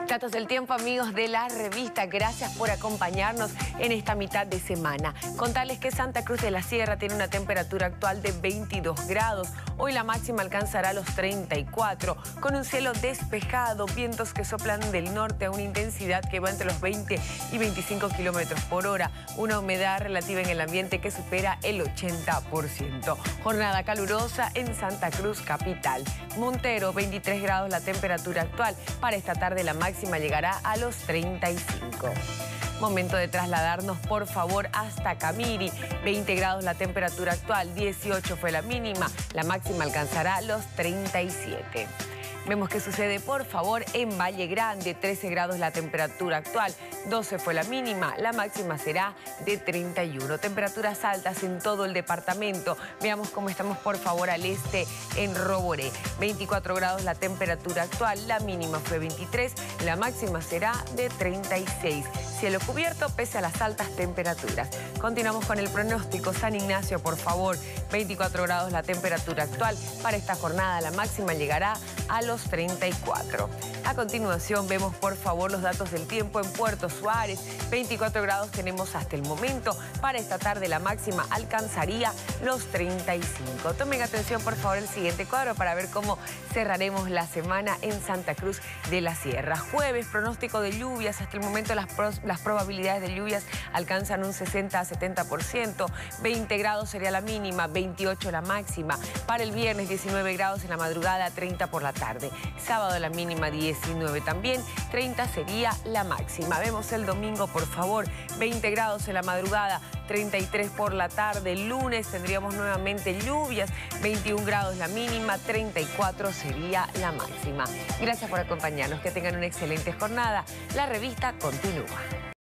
Datos del tiempo, amigos de la revista. Gracias por acompañarnos en esta mitad de semana. Contarles que Santa Cruz de la Sierra tiene una temperatura actual de 22 grados. Hoy la máxima alcanzará los 34, con un cielo despejado, vientos que soplan del norte a una intensidad que va entre los 20 y 25 kilómetros por hora. Una humedad relativa en el ambiente que supera el 80%. Jornada calurosa en Santa Cruz capital. Montero, 23 grados la temperatura actual. Para esta tarde la máxima llegará a los 35. Momento de trasladarnos, por favor, hasta Camiri. 20 grados la temperatura actual, 18 fue la mínima. La máxima alcanzará los 37. Vemos qué sucede, por favor, en Valle Grande. 13 grados la temperatura actual, 12 fue la mínima. La máxima será de 31. Temperaturas altas en todo el departamento. Veamos cómo estamos, por favor, al este en Roboré. 24 grados la temperatura actual, la mínima fue 23. La máxima será de 36. Cielo cubierto pese a las altas temperaturas. Continuamos con el pronóstico. San Ignacio, por favor, 24 grados la temperatura actual. Para esta jornada la máxima llegará a los 34. A continuación vemos, por favor, los datos del tiempo en Puerto Suárez. 24 grados tenemos hasta el momento. Para esta tarde la máxima alcanzaría los 35. Tomen atención, por favor, el siguiente cuadro para ver cómo cerraremos la semana en Santa Cruz de la Sierra. Jueves, pronóstico de lluvias. Hasta el momento las probabilidades de lluvias alcanzan un 60 a 70%. 20 grados sería la mínima, 28 la máxima. Para el viernes, 19 grados en la madrugada, 30 por la tarde. Sábado la mínima 19 también, 30 sería la máxima. Vemos el domingo, por favor, 20 grados en la madrugada, 33 por la tarde. El lunes tendríamos nuevamente lluvias, 21 grados la mínima, 34 sería la máxima. Gracias por acompañarnos, que tengan una excelente jornada. La revista continúa.